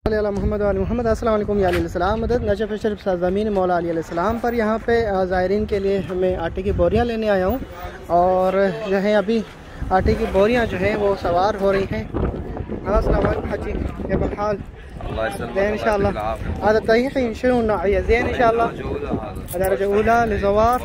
मोहम्मद मोहम्मद अस्सलाम वालेकुम या अलैहिस्सलाम मदद नजफ़ शरीफ सरज़मीन मौला अली अलैहिस्सलाम पर यहाँ पे ज़ायरीन के लिए मैं आटे की बोरियाँ लेने आया हूँ और जो है अभी आटे की बोरियाँ जो है वो सवार हो रही हैं। अस्सलाम वालेकुम हाजी क्या हाल ज़ैन इंशाअल्लाह هذا الطريق شنو النوعية زين إن شاء الله درجة أولى للزوار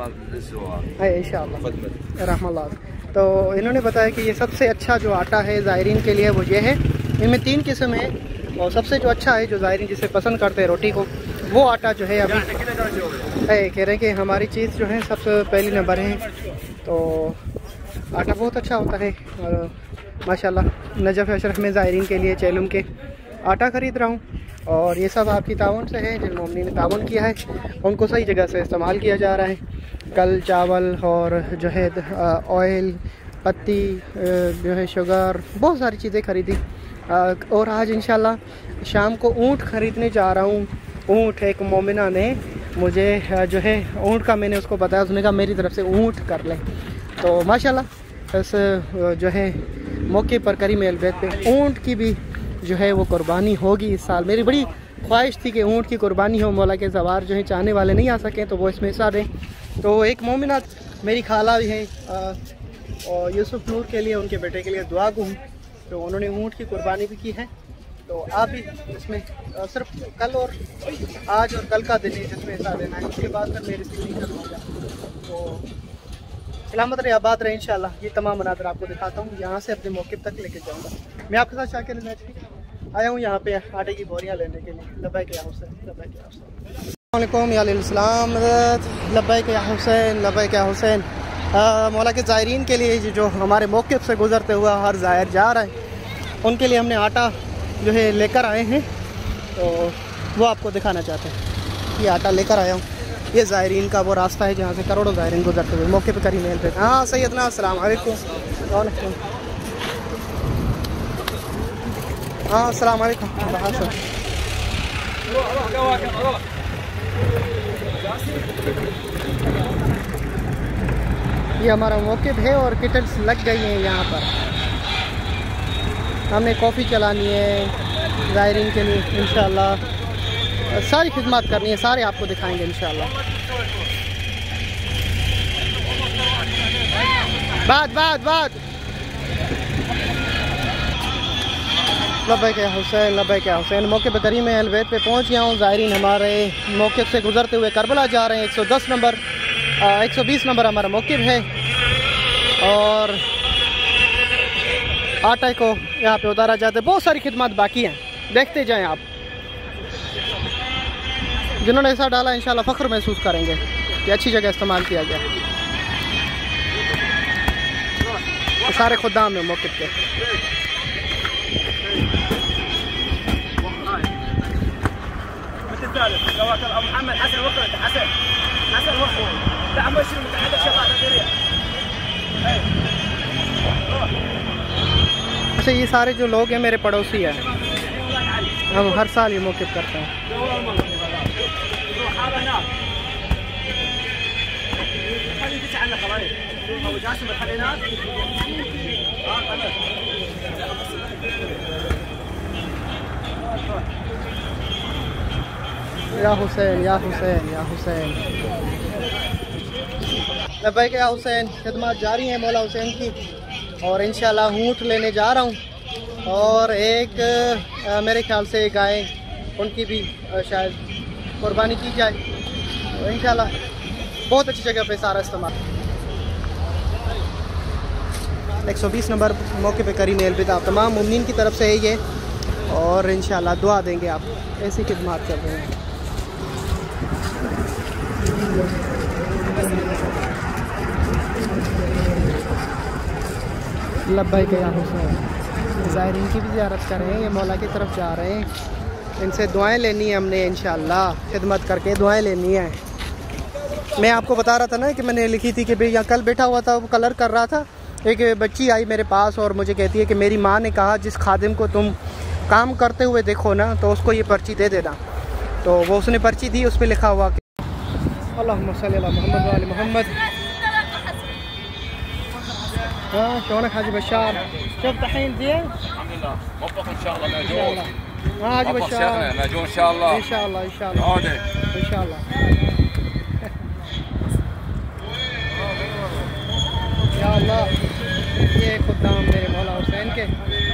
إن شاء الله रहमत अल्लाह। तो इन्होंने बताया कि ये सबसे अच्छा जो आटा है ज़ायरीन के लिए वो ये है। इनमें 3 किस्म है और सबसे जो अच्छा है जो ज़ायरीन जिसे पसंद करते हैं रोटी को वो आटा जो है अभी है कह रहे हैं कि हमारी चीज़ जो है सबसे पहली नंबर है। तो आटा बहुत अच्छा होता है और माशाल्लाह नजफ़ अशरफ में ज़ायरीन के लिए चेलुम के आटा ख़रीद रहा हूँ और ये सब आपकी ताउन से है जिन मोमिनीन ने ताउन किया है उनको सही जगह से इस्तेमाल किया जा रहा है। कल चावल और जो है ऑयल पत्ती जो है शुगर बहुत सारी चीज़ें ख़रीदी और आज इंशाल्लाह शाम को ऊँट ख़रीदने जा रहा हूँ। ऊँट एक मोमिना ने मुझे जो है ऊँट का मैंने उसको बताया, उसने कहा मेरी तरफ से ऊँट कर लें। तो माशाल्लाह इस जो है मौके पर करीम अहल बैत पे ऊँट की भी जो है वो कुर्बानी होगी इस साल। मेरी बड़ी ख्वाहिश थी कि ऊँट की कुर्बानी हो, मौला के सवार जो है चाहने वाले नहीं आ सकें तो वो इसमें हिस्सा दें। तो एक मोमिना मेरी खाला भी है और यूसुफ नूर के लिए उनके बेटे के लिए दुआ गो हूँ, तो उन्होंने ऊँट की कुर्बानी भी की है। तो आप भी इसमें सिर्फ कल और आज और कल का दिन है जिसमें हिस्सा देना है, उसके बाद फिर मेरी स्थिति करूँगा। तो सलामत रहे आबाद रहे इंशाल्लाह। ये तमाम मनाज़र आपको दिखाता हूँ, यहाँ से अपने मौके तक लेके जाऊँगा। मैं आपके साथ शाकिर आया हूँ यहाँ पे आटे की बोरियाँ लेने के लिए। लब्बैक या हुसैन, लब्बैक या हुसैन, अस्सलाम वालेकुम या अलैहिस्सलाम लब्बैक या हुसैन, लब्बैक या हुसैन। मौला के ज़ायरीन के लिए जो हमारे मौक़िफ़ से गुज़रते हुआ हर ज़ायर जा रहा है उनके लिए हमने आटा जो है लेकर आए हैं, तो वो आपको दिखाना चाहते हैं। ये आटा लेकर आया हूँ, ये ज़ायरीन का वो रास्ता है जहाँ से करोड़ों ज़ायरीन गुज़रते हुए मौके पे करीम अहल बैत। हाँ सैयदना अस्सलाम वालेकुम। हाँ अस्सलाम वालेकुम। ये हमारा मौक़िफ़ है और किटल्स लग गई हैं यहाँ पर। हमने कॉफ़ी चलानी है ज़ायरीन के लिए इंशाअल्लाह, सारी खिदमत करनी है, सारे आपको दिखाएंगे इंशाअल्लाह। बाद लब्बैक या हुसैन, लब्बैक या हुसैन। मौके पर करीम अहल बैत पे पहुँच गया हूँ। ज़ायरीन हमारे मौक़िफ़ से गुज़रते हुए करबला जा रहे हैं। 110 नंबर 120 नंबर हमारा मौक़िफ़ है और आटे को यहाँ पे उतारा जाता है। बहुत सारी खिदमत बाकी हैं, देखते जाएं आप। जिन्होंने ऐसा डाला इंशाल्लाह फ़ख्र महसूस करेंगे कि अच्छी जगह इस्तेमाल किया गया। ये सारे खुदाम हैं मौक़िफ़ के। अच्छा ये सारे जो लोग हैं मेरे पड़ोसी हैं, हम हर साल ये मौक़िफ़ करते हैं। या हुसैन, या हुसैन, या हुसैन, लब्बैक या हुसैन। खिदमत जारी है मौला हुसैन की और इंशाल्लाह ऊँट लेने जा रहा हूँ और एक मेरे ख्याल से गाय उनकी भी शायद कुर्बानी की जाए। तो इंशाल्लाह बहुत अच्छी जगह पे सारा इस्तेमाल। 120 नंबर मौके पे करीम अहल बैत आप तमाम मुमिनीन की तरफ से है ये और इंशाल्लाह दुआ देंगे आप। ऐसी खिदमत कर रहे हैं। लब्बैक या हुसैन। ज़ायरीन की भी ज़ियारत कर रहे हैं, ये मौला की तरफ जा रहे हैं। इनसे दुआएं लेनी है हमने इंशाल्लाह, खिदमत करके दुआएं लेनी है। मैं आपको बता रहा था ना कि मैंने लिखी थी कि भाई यहाँ कल बैठा हुआ था, वो कलर कर रहा था। एक बच्ची आई मेरे पास और मुझे कहती है कि मेरी माँ ने कहा जिस खादिम को तुम काम करते हुए देखो ना तो उसको ये पर्ची दे देना। तो वो उसने पर्ची दी, उस पर लिखा हुआ कि अल्लाहुम्मा सल्ली अला मोहम्मद व आले मोहम्मद। हाँ शलونك حاجي بشار؟ شوف طحين زين؟ الحمد لله موفق ان شاء الله. हाँ जी شيخنا نجوا ان شاء الله ان شاء الله ان شاء الله ان شاء الله या अल्लाह। ये खुदाम मेरे मौला हुसैन के,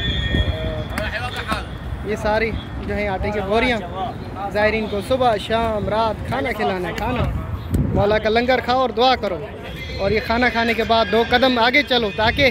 ये सारी जो है आटे की बोरियाँ ज़ायरीन को सुबह शाम रात खाना खिलाना है। खाना मौला का लंगर खाओ और दुआ करो, और ये खाना खाने के बाद 2 कदम आगे चलो ताकि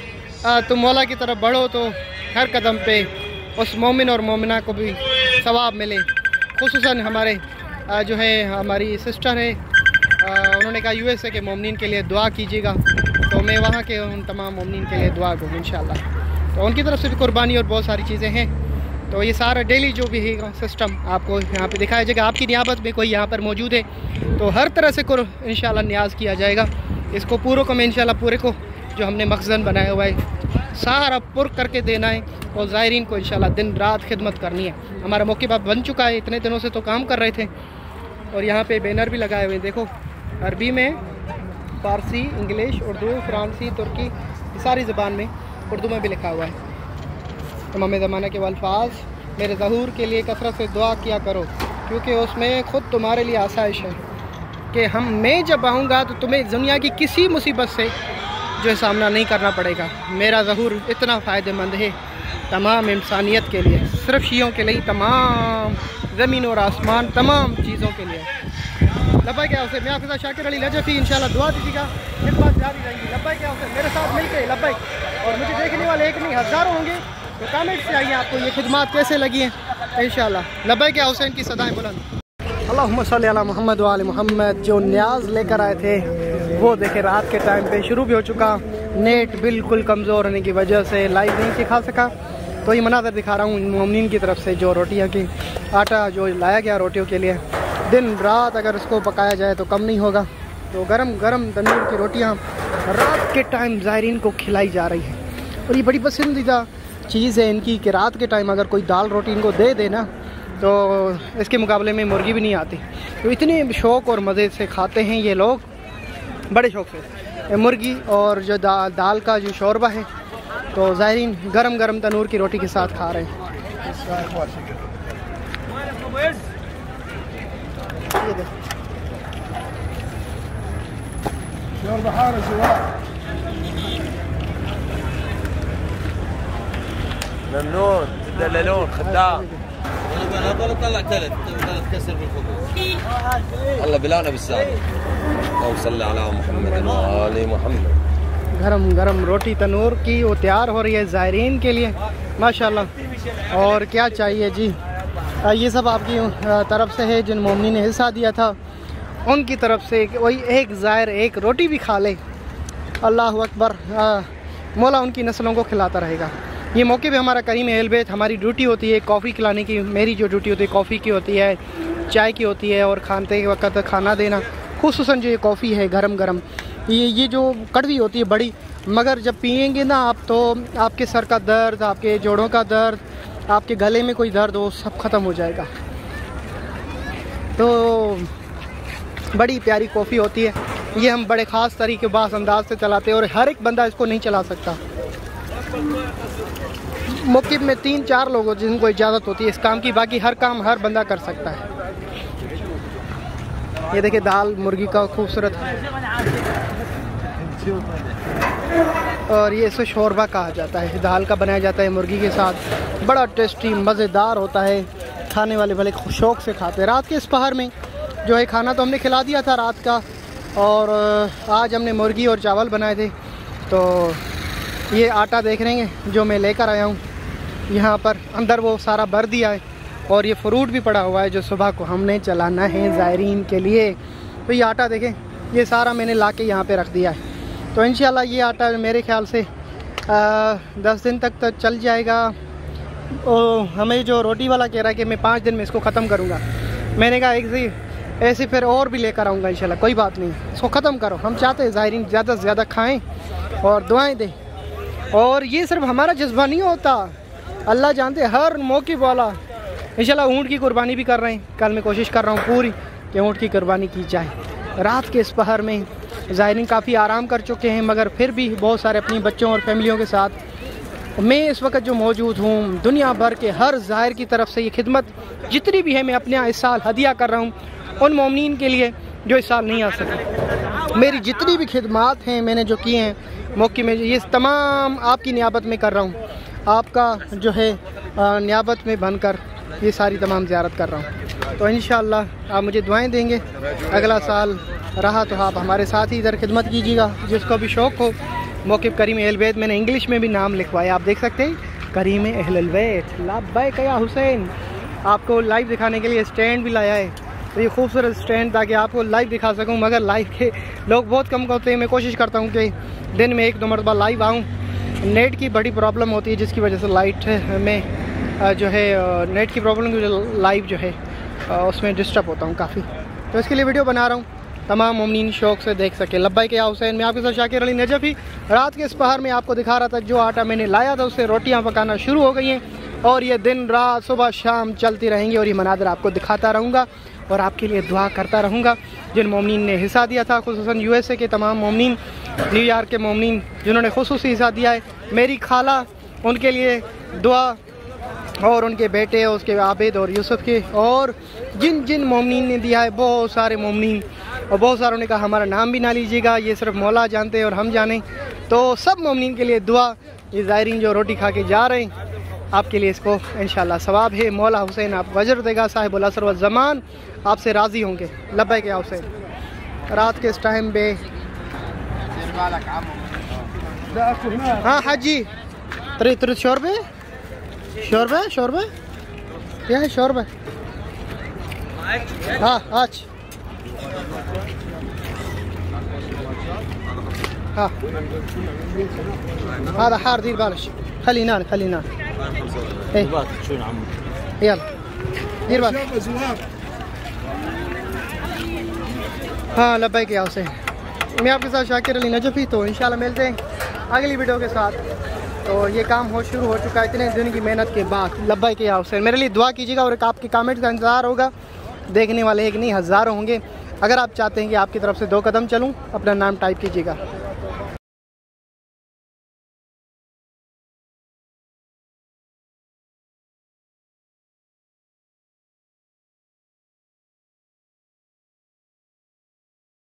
तुम मौला की तरफ बढ़ो, तो हर कदम पे उस मोमिन और मोमिना को भी सवाब मिले। खुसूसन हमारे जो है हमारी सिस्टर है, उन्होंने कहा USA के मोमिन के लिए दुआ कीजिएगा, तो मैं वहाँ के उन तमाम मोमिन के लिए दुआ करूँ इंशाल्लाह। तो उनकी तरफ से भी कुर्बानी और बहुत सारी चीज़ें हैं। तो ये सारा डेली जो भी है सिस्टम आपको यहाँ पे दिखाया जाएगा। आपकी नियाबत में कोई यहाँ पर मौजूद है तो हर तरह से इंशाल्लाह न्याज किया जाएगा। इसको पूरों को मैं इंशाल्लाह पूरे को जो हमने मखज़न बनाया हुआ है सारा पुर करके देना है, और ज़ायरीन को इंशाल्लाह दिन रात खिदमत करनी है। हमारा मौक़िफ़ अब बन चुका है, इतने दिनों से तो काम कर रहे थे, और यहाँ पे बैनर भी लगाए हुए हैं। देखो अरबी में, फ़ारसी, इंग्लिश, उर्दू, फ़्रांसी, तुर्की, सारी ज़बान में, उर्दू में भी लिखा हुआ है। इमाम ज़माना के अल्फाज, मेरे ज़हूर के लिए कसरत से दुआ किया करो, क्योंकि उसमें ख़ुद तुम्हारे लिए आसाइश है कि मैं जब आऊँगा तो तुम्हें दुनिया की किसी मुसीबत से जो है सामना नहीं करना पड़ेगा। मेरा ज़हूर इतना फ़ायदेमंद है तमाम इंसानियत के लिए, सिर्फ शियों के लिए, तमाम ज़मीन और आसमान, तमाम चीज़ों के लिए। लब्बैक या हुसैन, मैं आपके साथ शाकिर अली नजफ़ी, इंशाल्लाह दुआ दीजिएगा, खिदमत जारी रहेगी। लब्बैक या हुसैन, मेरे साथ मिलके लब्बैक। और मुझे देखने वाले एक नहीं हज़ारों होंगे, तो कमेंट से आइए आपको ये खिदमत कैसे लगी हैं इंशाल्लाह। लब्बैक या हुसैन की सदाएं बुलंद। अल्लाहुम्मा सल्ली अला मुहम्मद व आले मुहम्मद। जो न्याज लेकर आए थे वो देखे रात के टाइम पे शुरू भी हो चुका। नेट बिल्कुल कमज़ोर होने की वजह से लाइव नहीं दिखा सका, तो ये मनाज़र दिखा रहा हूँ मोमिनीन की तरफ से। जो रोटियाँ की आटा जो लाया गया रोटियों के लिए, दिन रात अगर इसको पकाया जाए तो कम नहीं होगा। तो गरम गरम तंदूर की रोटियाँ रात के टाइम ज़ायरीन को खिलाई जा रही है, और ये बड़ी पसंदीदा चीज़ है इनकी कि रात के टाइम अगर कोई दाल रोटी इनको दे देना तो इसके मुकाबले में मुर्गी भी नहीं आती। तो इतने शौक़ और मज़े से खाते हैं ये लोग, बड़े शौक़ से मुर्गी और जो दाल का जो शोरबा है, तो ज़ायरीन गरम गरम तनूर की रोटी के साथ खा रहे हैं। ممنون تدللون خدام طلع ثلاث كسر بالخبز الله بلانا بالسابق اللهم صل على محمد وآل محمद। गरम गरम रोटी तनूर की वो तैयार हो रही है ज़ायरीन के लिए माशाल्लाह। और क्या चाहिए जी, ये सब आपकी तरफ से है। जिन मोमिनी ने हिस्सा दिया था उनकी तरफ से वही एक ज़ायर एक रोटी भी खा ले, अल्लाह अकबर, मौला उनकी नस्लों को खिलाता रहेगा। ये मौके पे हमारा करीम अहल बैत, हमारी ड्यूटी होती है कॉफ़ी खिलाने की। मेरी जो ड्यूटी होती है कॉफ़ी की होती है, चाय की होती है, और खाते वक्त खाना देना। खुसूसन जो ये कॉफ़ी है गरम गरम, ये जो कड़वी होती है बड़ी, मगर जब पिएंगे ना आप तो आपके सर का दर्द, आपके जोड़ों का दर्द, आपके गले में कोई दर्द हो, सब ख़त्म हो जाएगा। तो बड़ी प्यारी कॉफ़ी होती है ये, हम बड़े ख़ास तरीके बास अंदाज से चलाते हैं, और हर एक बंदा इसको नहीं चला सकता। मौक़िफ़ में 3-4 लोगों जिनको इजाज़त होती है इस काम की, बाकी हर काम हर बंदा कर सकता है। ये देखिए दाल मुर्गी का खूबसूरत, और ये इसे शोरबा कहा जाता है। दाल का बनाया जाता है मुर्गी के साथ, बड़ा टेस्टी मज़ेदार होता है। खाने वाले भले शौक़ से खाते हैं। रात के इस पहर में जो है खाना तो हमने खिला दिया था रात का, और आज हमने मुर्गी और चावल बनाए थे। तो ये आटा देख रहे हैं जो मैं लेकर आया हूँ, यहाँ पर अंदर वो सारा भर दिया है, और ये फ्रूट भी पड़ा हुआ है जो सुबह को हमने चलाना है ज़ायरीन के लिए। तो ये आटा देखें, ये सारा मैंने ला के यहाँ पे रख दिया है। तो इंशाल्लाह ये आटा मेरे ख्याल से 10 दिन तक तो चल जाएगा। हमें जो रोटी वाला कह रहा है कि मैं 5 दिन में इसको ख़त्म करूँगा, मैंने कहा एक ऐसे फिर और भी लेकर आऊँगा इंशाल्लाह, कोई बात नहीं, इसको ख़त्म करो। हम चाहते हैं ज़ायरीन ज़्यादा से ज़्यादा खाएँ और दुआएँ दें। और ये सिर्फ हमारा जज्बा नहीं होता, अल्लाह जानते हर मौके वाला इंशाल्लाह ऊँट की कुर्बानी भी कर रहे हैं। कल मैं कोशिश कर रहा हूँ पूरी कि ऊँट की कुर्बानी की जाए। रात के इस पहर में ज़ायरीन काफ़ी आराम कर चुके हैं, मगर फिर भी बहुत सारे अपनी बच्चों और फैमिलियों के साथ मैं इस वक्त जो मौजूद हूँ, दुनिया भर के हर ज़ाहिर की तरफ से ये खिदमत जितनी भी है मैं अपने यहाँ इस साल हदिया कर रहा हूँ उन मोमिनीन के लिए जो इस साल नहीं आ सके। मेरी जितनी भी खिदमात हैं मैंने जो किए हैं मौके में, ये तमाम आपकी नियाबत में कर रहा हूँ। आपका जो है नियाबत में बनकर ये सारी तमाम ज़ियारत कर रहा हूँ। तो इंशाअल्लाह आप मुझे दुआएं देंगे, अगला साल रहा तो आप हमारे साथ ही इधर खिदमत कीजिएगा। जिसको भी शौक़ हो, मौक़िफ़ करीम अहल बैत, मैंने इंग्लिश में भी नाम लिखवाया, आप देख सकते हैं, करीम अहल बैत लब्बैक या हुसैन। आपको लाइव दिखाने के लिए स्टैंड भी लाया है, तो ये खूबसूरत स्टैंड ताकि आपको लाइव दिखा सकूं, मगर लाइव के लोग बहुत कम होते हैं। मैं कोशिश करता हूं कि दिन में 1-2 मरतबा लाइव आऊं। नेट की बड़ी प्रॉब्लम होती है जिसकी वजह से लाइट में जो है नेट की प्रॉब्लम की वजह लाइव जो है उसमें डिस्टर्ब होता हूँ काफ़ी। तो इसके लिए वीडियो बना रहा हूँ, तमाम मोमिनीन शौक़ से देख सके। लब्बैक या हुसैन। मैं आपके साथ शाकिर अली नजफ़ी। रात के इस पहर में आपको दिखा रहा था जो आटा मैंने लाया था उससे रोटियां पकाना शुरू हो गई हैं, और ये दिन रात सुबह शाम चलती रहेंगी, और ये मनाज़र आपको दिखाता रहूँगा और आपके लिए दुआ करता रहूँगा। जिन मोमिनीन ने हिस्सा दिया था, खुसूसन USA के तमाम मोमिनीन, न्यूयॉर्क के मोमिनीन जिन्होंने खुसूसी हिस्सा दिया है, मेरी खाला, उनके लिए दुआ, और उनके बेटे, उसके आबिद और यूसुफ के, और जिन जिन मोमिनीन ने दिया है, बहुत सारे मोमिनीन, और बहुत सारों ने कहा हमारा नाम भी ना लीजिएगा, ये सिर्फ मौला जानते हैं और हम जाने। तो सब मोमिनीन के लिए दुआ। ये ज़ायरीन जो रोटी खा के जा रहे हैं, आपके लिए इसको इंशाअल्लाह सवाब है। मौला हुसैन आप वजर देगा, साहिबुल असर व ज़मान आपसे राज़ी होंगे। लब्बैक या हुसैन। रात के इस टाइम पे हाँ हाजी तरी शोरबे शोरबे शोरबे क्या है शोरबे? हाँ आज हाँ هذا حار دير بالك خلينا يلا دير بالك हाँ लब्बैक या हुसैन। मैं आपके साथ शाकिर अली नजफ़ी। तो इंशाल्लाह मिलते हैं अगली वीडियो के साथ। तो ये काम शुरू हो चुका है इतने दिन की मेहनत के बाद। लब्बैक या हुसैन। मेरे लिए दुआ कीजिएगा और एक आपके कमेंट का इंतज़ार होगा। देखने वाले एक नहीं हज़ारों होंगे। अगर आप चाहते हैं कि आपकी तरफ से 2 कदम चलूँ, अपना नाम टाइप कीजिएगा।